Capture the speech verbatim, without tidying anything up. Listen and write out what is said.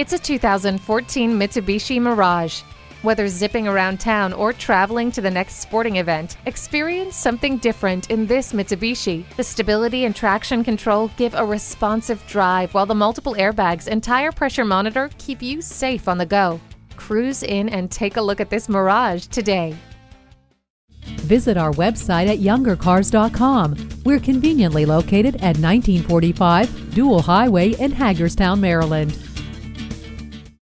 It's a two thousand fourteen Mitsubishi Mirage. Whether zipping around town or traveling to the next sporting event, experience something different in this Mitsubishi. The stability and traction control give a responsive drive, while the multiple airbags and tire pressure monitor keep you safe on the go. Cruise in and take a look at this Mirage today. Visit our website at younger cars dot com. We're conveniently located at nineteen forty-five Dual Highway in Hagerstown, Maryland.